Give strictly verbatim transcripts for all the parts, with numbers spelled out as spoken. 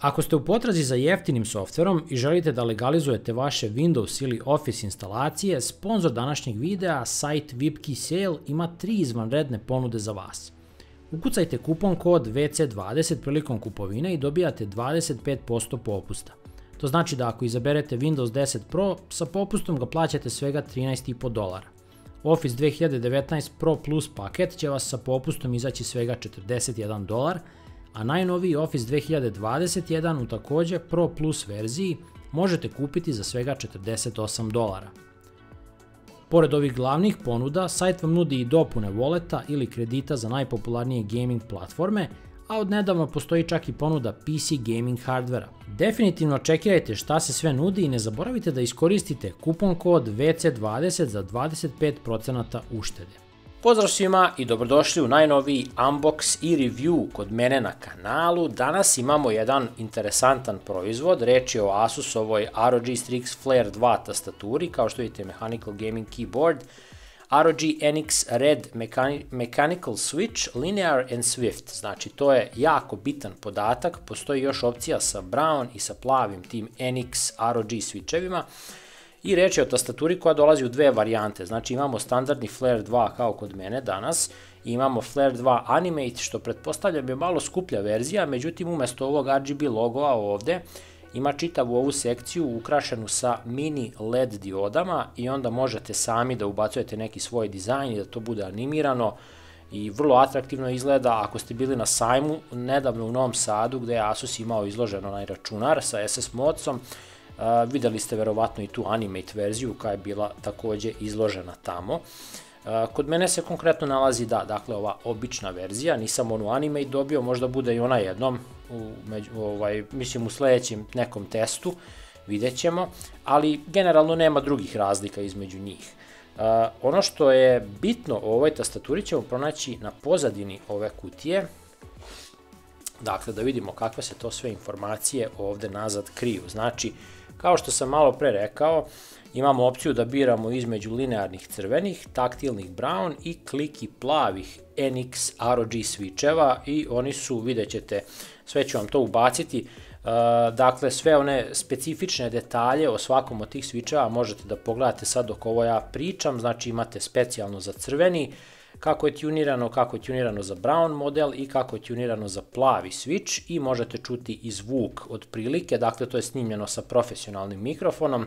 Ako ste u potrazi za jeftinim softverom i želite da legalizujete vaše Windows ili Office instalacije, sponzor današnjeg videa, sajt VIPKEY Sale, ima tri izvanredne ponude za vas. Ukucajte kupon kod V C dvadeset prilikom kupovine i dobijate dvadeset pet posto popusta. To znači da ako izaberete Windows deset Pro, sa popustom ga plaćate svega trinaest i po dolara. Office dve hiljade devetnaest Pro Plus paket će vas sa popustom izaći svega četrdeset jedan dolar, a najnoviji Office dve hiljade dvadeset jedan u takođe Pro Plus verziji možete kupiti za svega četrdeset osam dolara. Pored ovih glavnih ponuda, sajt vam nudi i dopune voleta ili kredita za najpopularnije gaming platforme, a od nedavno postoji čak i ponuda P C gaming hardvera. Definitivno čekirajte šta se sve nudi i ne zaboravite da iskoristite kupon kod V C dvadeset za dvadeset pet posto uštede. Pozdrav svima i dobrodošli u najnoviji unbox i review kod mene na kanalu. Danas imamo jedan interesantan proizvod, reč je o Asusovoj R O G Strix Flare dva tastaturi, kao što vidite Mechanical Gaming Keyboard, R O G N X Red Mechanical Switch, Linear and Swift, znači to je jako bitan podatak, postoji još opcija sa brown i sa plavim tim N X R O G switchevima. I reč je o tastaturi koja dolazi u dve varijante, znači imamo standardni Flare dva kao kod mene danas, i imamo Flare dva Animate, što pretpostavljam je malo skuplja verzija, međutim umesto ovog R G B logoa ovde ima čitavu ovu sekciju ukrašenu sa mini L E D diodama i onda možete sami da ubacujete neki svoj dizajn i da to bude animirano i vrlo atraktivno izgleda. Ako ste bili na sajmu nedavno u Novom Sadu gde je Asus imao izložen onaj računar sa S S modcom, Uh, videli ste verovatno i tu Animate verziju koja je bila takođe izložena tamo. Uh, kod mene se konkretno nalazi, da, dakle ova obična verzija, nisam onu Animate dobio, možda bude i ona jednom, u, među, ovaj, mislim u sledećem nekom testu, vidjet ćemo, ali generalno nema drugih razlika između njih. Uh, ono što je bitno o ovoj tastaturi ćemo pronaći na pozadini ove kutije. Dakle, da vidimo kakve se to sve informacije ovde nazad kriju. Znači, kao što sam malo pre rekao, imamo opciju da biramo između linearnih crvenih, taktilnih brown i kliki plavih N X R O G switcheva i oni su, vidjet ćete, sve ću vam to ubaciti, dakle sve one specifične detalje o svakom od tih switcheva možete da pogledate sad dok ovo ja pričam, znači imate specijalno za crveni, kako je tunirano, kako je tunirano za brown model i kako je tunirano za plavi switch i možete čuti i zvuk od prilike, dakle to je snimljeno sa profesionalnim mikrofonom.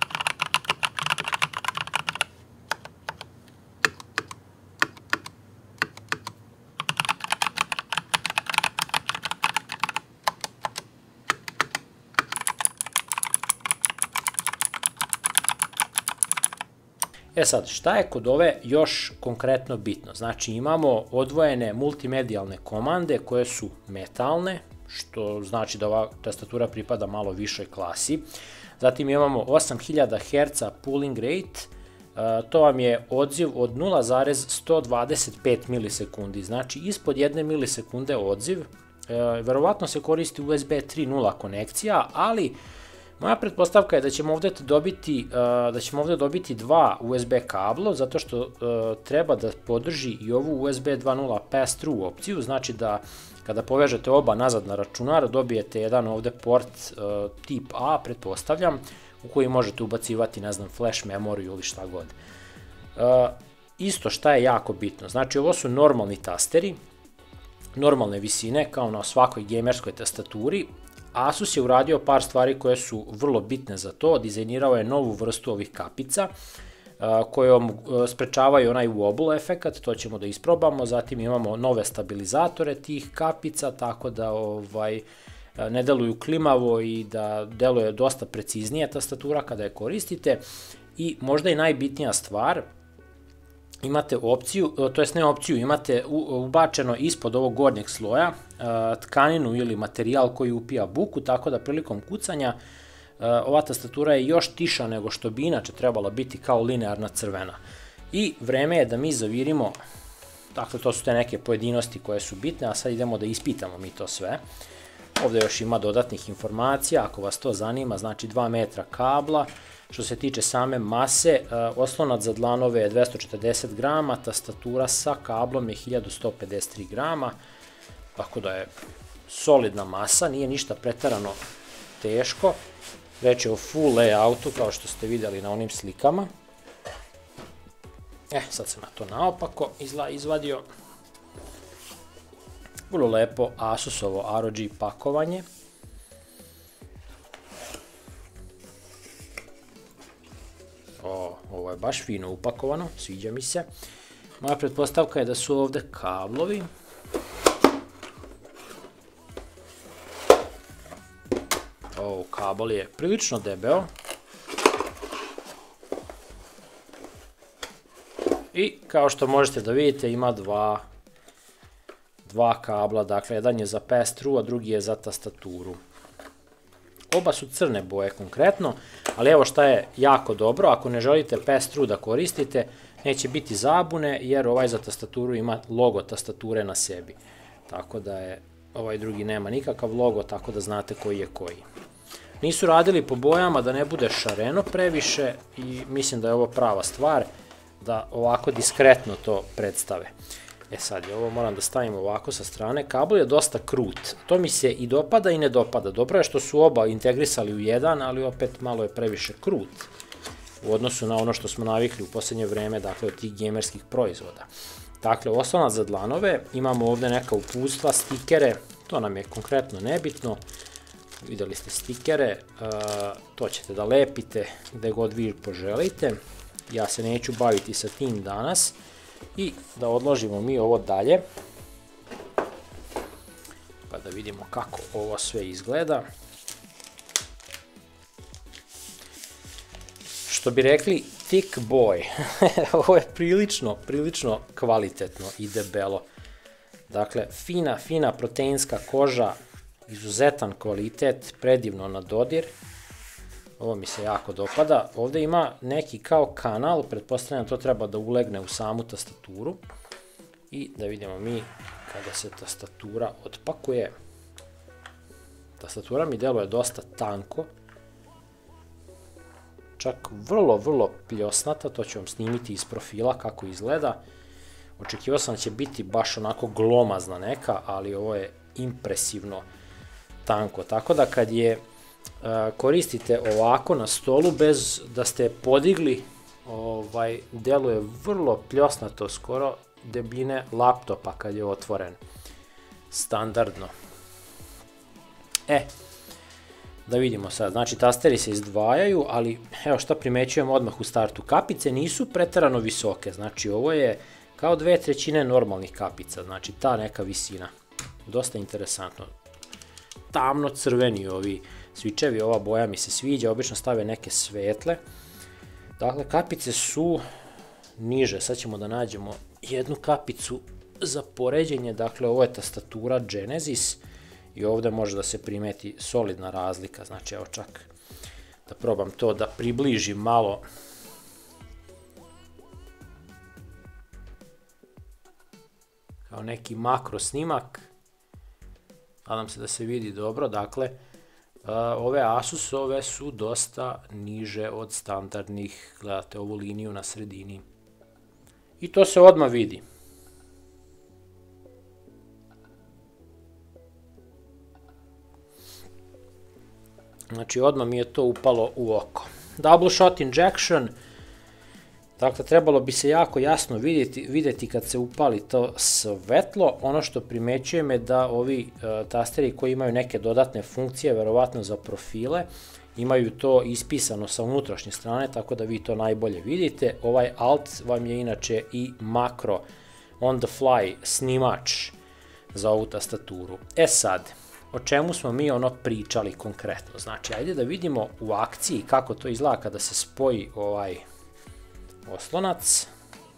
E sad, šta je kod ove još konkretno bitno? Znači imamo odvojene multimedijalne komande koje su metalne, što znači da ova tastatura pripada malo višoj klasi. Zatim imamo osam hiljada herca pulling rate, to vam je odziv od nula zarez sto dvadeset pet milisekundi, znači ispod jedne milisekunde odziv. Verovatno se koristi U S B tri nula konekcija, ali moja pretpostavka je da ćemo ovde dobiti, da ćemo ovde dobiti dva U S B kablo, zato što treba da podrži i ovu U S B dva nula pass-through opciju, znači da kada povežete oba nazad na računar, dobijete jedan ovde port tip A, pretpostavljam, u koji možete ubacivati, ne znam, flash memoriju ili šta god. Isto šta je jako bitno, znači ovo su normalni tasteri, normalne visine, kao na svakoj gamerskoj tastaturi. Asus je uradio par stvari koje su vrlo bitne za to, dizajnirao je novu vrstu ovih kapica koje sprečavaju onaj wobble efekat, to ćemo da isprobamo, zatim imamo nove stabilizatore tih kapica, tako da ovaj, ne deluju klimavo i da deluje dosta preciznije tastatura kada je koristite i možda i najbitnija stvar, imate opciju, to jest ne opciju, imate ubačeno ispod ovog gornjeg sloja tkaninu ili materijal koji upija buku, tako da prilikom kucanja ova tastatura je još tiša nego što bi inače trebala biti kao linearna crvena. I vreme je da mi zavirimo, dakle to su te neke pojedinosti koje su bitne, a sad idemo da ispitamo mi to sve. Ovde još ima dodatnih informacija, ako vas to zanima, znači dva metra kabla. Što se tiče same mase, oslonac za dlanove je dvesta četrdeset grama, tastatura sa kablom je hiljadu sto pedeset tri grama, tako da je solidna masa, nije ništa preterano teško. Reč je o full layoutu, kao što ste vidjeli na onim slikama. E, sad sam ja to naopako izvadio. Vrlo lepo Asusovo R O G pakovanje. O, ovo je baš fino upakovano, sviđa mi se. Moja pretpostavka je da su ovdje kablovi. O, kabel je prilično debeo. I kao što možete da vidite ima dva, dva kabla, dakle jedan je za pass-through, a drugi je za tastaturu. Oba su crne boje konkretno, ali evo šta je jako dobro, ako ne želite pass-through da koristite, neće biti zabune jer ovaj za tastaturu ima logo tastature na sebi. Tako da je, ovaj drugi nema nikakav logo, tako da znate koji je koji. Nisu radili po bojama da ne bude šareno previše i mislim da je ovo prava stvar da ovako diskretno to predstave. E sad, ovo moram da stavim ovako sa strane. Kabel je dosta krut. To mi se i dopada i ne dopada. Dobro je što su oba integrisali u jedan, ali opet malo je previše krut u odnosu na ono što smo navikli u posljednje vreme, dakle, od tih gamerskih proizvoda. Dakle, oslonac za dlanove, imamo ovdje neka uputstva, stikere, to nam je konkretno nebitno. Vidjeli ste stikere, to ćete da lepite gde god vi poželite. Ja se neću baviti sa tim danas. I da odložimo mi ovo dalje, pa da vidimo kako ovo sve izgleda. Što bi rekli, thick boy. Ovo je prilično, prilično kvalitetno i debelo. Dakle, fina, fina proteinska koža, izuzetan kvalitet, predivno na dodir. Ovo mi se jako dopada. Ovdje ima neki kao kanal, pretpostavljam to treba da ulegne u samu tastaturu. I da vidimo mi kada se tastatura otpakuje. Tastatura mi deluje dosta tanko. Čak vrlo, vrlo pljosnata, to ću vam snimiti iz profila kako izgleda. Očekivao sam da će biti baš onako glomazna neka, ali ovo je impresivno tanko. Tako da kad je koristite ovako na stolu bez da ste podigli, ovaj, deluje vrlo pljosnato, skoro debljine laptopa kad je otvoren. Standardno. E, da vidimo sad, znači tasteri se izdvajaju, ali evo šta primećujem odmah u startu. Kapice nisu preterano visoke, znači ovo je kao dve trećine normalnih kapica, znači ta neka visina. Dosta interesantno. Tamno crveni ovi svičevi, ova boja mi se sviđa, obično stave neke svetle. Dakle, kapice su niže, sad ćemo da nađemo jednu kapicu za poređenje, dakle ovo je tastatura Genesis i ovdje može da se primeti solidna razlika, znači evo čak da probam to da približim malo. Kao neki makro snimak, nadam se da se vidi dobro, dakle ove Asusove su dosta niže od standardnih, gledate ovu liniju na sredini. I to se odmah vidi. Znači odmah mi je to upalo u oko. Double shot injection, dakle trebalo bi se jako jasno vidjeti, vidjeti kad se upali to svetlo. Ono što primećujem je da ovi uh, tasteri koji imaju neke dodatne funkcije, verovatno za profile, imaju to ispisano sa unutrašnje strane, tako da vi to najbolje vidite. Ovaj Alt vam je inače i makro on the fly snimač za ovu tastaturu. E sad, o čemu smo mi ono pričali konkretno? Znači, ajde da vidimo u akciji kako to izgleda kada se spoji ovaj oslonac.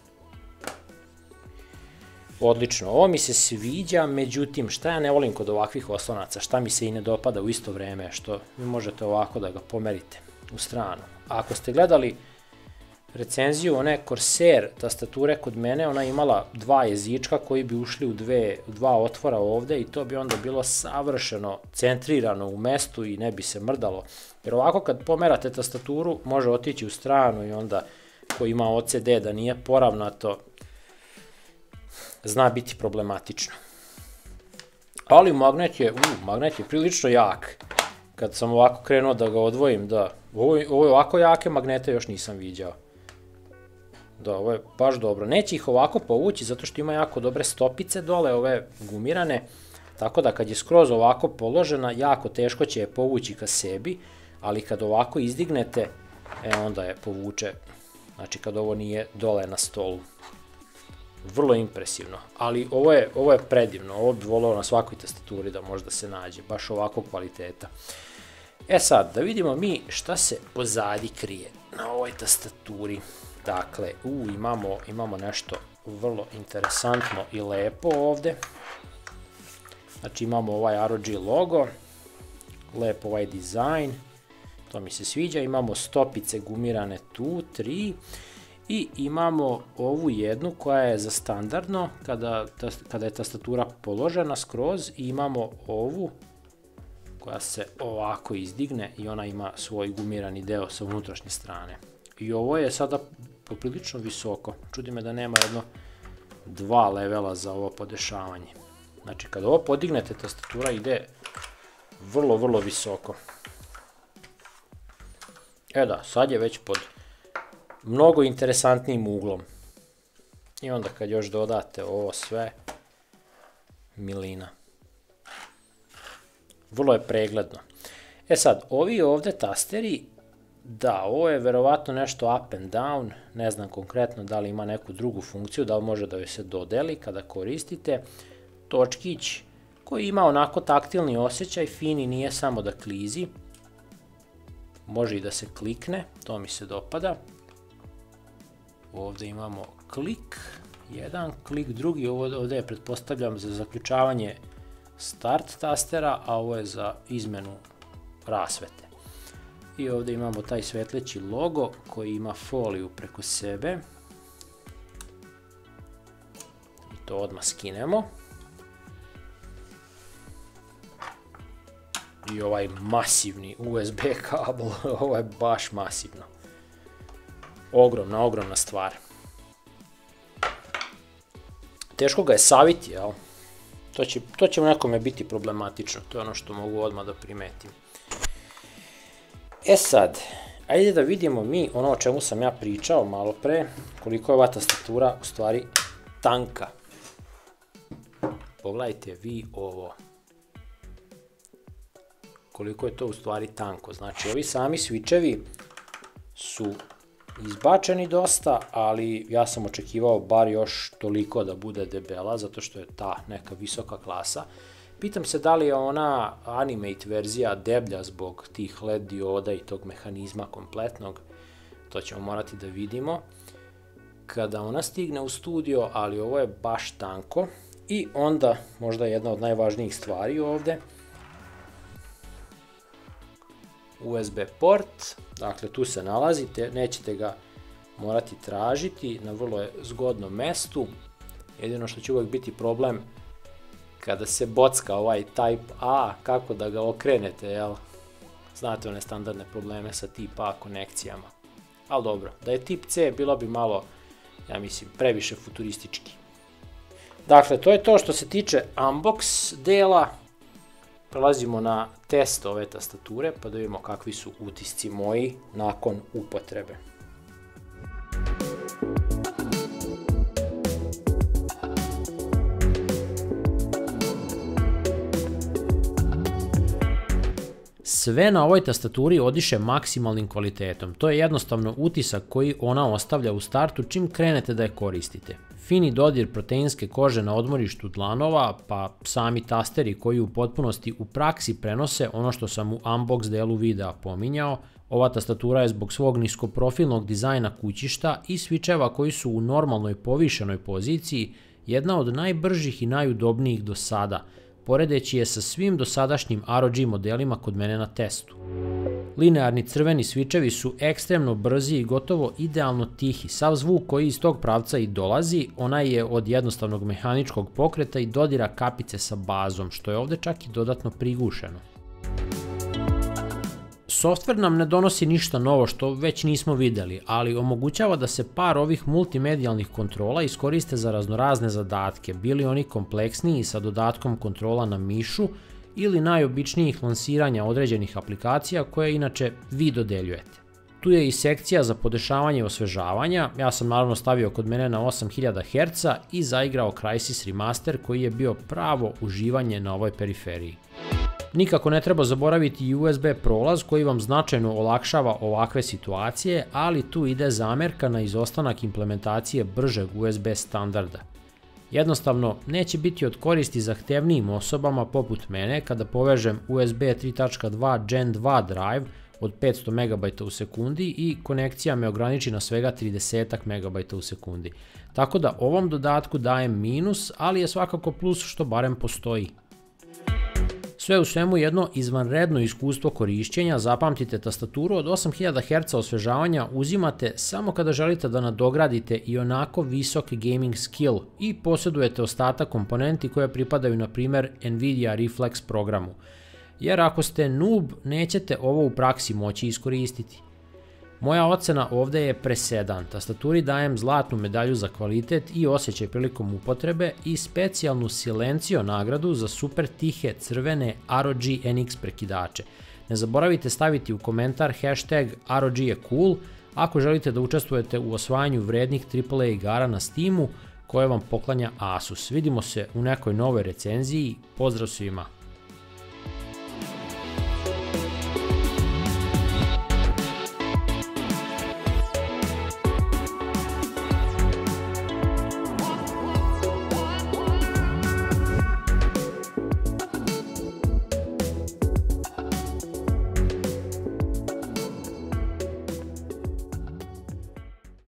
Odlično, ovo mi se sviđa, međutim, šta ja ne volim kod ovakvih oslonaca, šta mi se i ne dopada u isto vreme, što vi možete ovako da ga pomerite u stranu. A ako ste gledali recenziju one Corsair tastature kod mene, ona je imala dva jezička koji bi ušli u, dve, u dva otvora ovde i to bi onda bilo savršeno centrirano u mestu i ne bi se mrdalo. Jer ovako kad pomerate tastaturu može otići u stranu i onda ko ima O C D da nije poravnato, zna biti problematično. Ali magnet je, uh, magnet je prilično jak. Kad sam ovako krenuo da ga odvojim, da, ovo, ovo je ovako jake magnete još nisam viđao. Da, ovo je baš dobro. Neće ih ovako povući zato što ima jako dobre stopice dole, ove gumirane, tako da kad je skroz ovako položena, jako teško će je povući ka sebi, ali kad ovako izdignete, e, onda je povuče, znači kad ovo nije dole na stolu. Vrlo impresivno, ali ovo je, ovo je predivno, ovo bi voleo na svakoj tastaturi da možda se nađe, baš ovakvog kvaliteta. E sad, da vidimo mi šta se pozadi krije na ovoj tastaturi. Dakle, u, imamo, imamo nešto vrlo interesantno i lepo ovde. Znači imamo ovaj R O G logo, lepo ovaj dizajn, to mi se sviđa, imamo stopice gumirane tu, tri, i imamo ovu jednu koja je za standardno, kada, kada je tastatura položena skroz, i imamo ovu koja se ovako izdigne i ona ima svoj gumirani deo sa unutrašnje strane. I ovo je sada poprilično visoko, čudi me da nema jedno dva levela za ovo podešavanje. Znači kada ovo podignete, tastatura ide vrlo, vrlo visoko. E da, sad je već pod mnogo interesantnijim uglom. I onda kad još dodate ovo sve, milina. Vrlo je pregledno. E sad, ovi ovde tasteri, da, ovo je verovatno nešto up and down, ne znam konkretno da li ima neku drugu funkciju, da li može da joj se dodeli kada koristite. Točkić koji ima onako taktilni osjećaj, fini, nije samo da klizi. Može i da se klikne, to mi se dopada. Ovde imamo klik, jedan klik, drugi, ovde je pretpostavljam za zaključavanje start tastera, a ovo je za izmenu rasvete. I ovde imamo taj svetleći logo koji ima foliju preko sebe. I to odmah skinemo. I ovaj masivni U S B kabel, ovo je baš masivno. Ogromna, ogromna stvar. Teško ga je saviti, jel? To će, to će nekome biti problematično, to je ono što mogu odmah da primetim. E sad, ajde da vidimo mi ono o čemu sam ja pričao malo pre, koliko je ova tastatura u stvari tanka. Pogledajte vi ovo. Koliko je to u stvari tanko. Znači, ovi sami switchevi su izbačeni dosta, ali ja sam očekivao bar još toliko da bude debela, zato što je ta neka visoka klasa. Pitam se da li je ona Animate verzija deblja zbog tih L E D dioda i tog mehanizma kompletnog. To ćemo morati da vidimo kada ona stigne u studio, ali ovo je baš tanko. I onda, možda jedna od najvažnijih stvari ovde, U S B port, dakle tu se nalazite, nećete ga morati tražiti, na vrlo je zgodnom mestu. Jedino što će uvek biti problem kada se bocka ovaj Type A, kako da ga okrenete, jel? Znate one standardne probleme sa Type A konekcijama. Ali dobro, da je Type C bilo bi malo, ja mislim, previše futuristički. Dakle, to je to što se tiče unbox dela. Prelazimo na test ove tastature, pa da vidimo kakvi su utisci moji nakon upotrebe. Sve na ovoj tastaturi odiše maksimalnim kvalitetom. To je jednostavno utisak koji ona ostavlja u startu čim krenete da je koristite. Fini dodir proteinske kože na odmorištu dlanova, pa sami tasteri koji u potpunosti u praksi prenose ono što sam u unbox delu videa pominjao. Ova tastatura je zbog svog niskoprofilnog dizajna kućišta i switcheva koji su u normalnoj povišenoj poziciji jedna od najbržih i najudobnijih do sada, poredeći je sa svim dosadašnjim R O G modelima kod mene na testu. Linearni crveni switchevi su ekstremno brzi i gotovo idealno tihi. Sav zvuk koji iz tog pravca i dolazi, onaj je od jednostavnog mehaničkog pokreta i dodira kapice sa bazom, što je ovde čak i dodatno prigušeno. Softver nam ne donosi ništa novo što već nismo videli, ali omogućava da se par ovih multimedijalnih kontrola iskoriste za raznorazne zadatke, bili oni kompleksniji sa dodatkom kontrola na mišu ili najobičnijih lansiranja određenih aplikacija koje inače vi dodeljujete. Tu je i sekcija za podešavanje osvežavanja, ja sam naravno stavio kod mene na osam hiljada herca i zaigrao Crysis Remaster koji je bio pravo uživanje na ovoj periferiji. Nikako ne treba zaboraviti i U S B prolaz koji vam značajno olakšava ovakve situacije, ali tu ide zamerka na izostanak implementacije bržeg U S B standarda. Jednostavno, neće biti od koristi zahtevnijim osobama poput mene kada povežem U S B tri tačka dva gen dva drive od petsto megabajta u sekundi i konekcija me ograniči na svega trideset megabajta u sekundi. Tako da ovom dodatku dajem minus, ali je svakako plus što barem postoji. Sve u svemu jedno izvanredno iskustvo korišćenja, zapamtite tastaturu od osam hiljada herca osvežavanja uzimate samo kada želite da nadogradite i onako visok gaming skill i posjedujete ostatak komponenti koje pripadaju na primjer Nvidia Reflex programu. Jer ako ste noob, nećete ovo u praksi moći iskoristiti. Moja ocena ovdje je presedan, tastaturi dajem zlatnu medalju za kvalitet i osjećaj prilikom upotrebe i specijalnu Silencio nagradu za super tihe crvene R O G N X prekidače. Ne zaboravite staviti u komentar hashtag R O G je cool ako želite da učestvujete u osvajanju vrednih triple A igara na Steamu koje vam poklanja Asus. Vidimo se u nekoj novoj recenziji, pozdrav svima!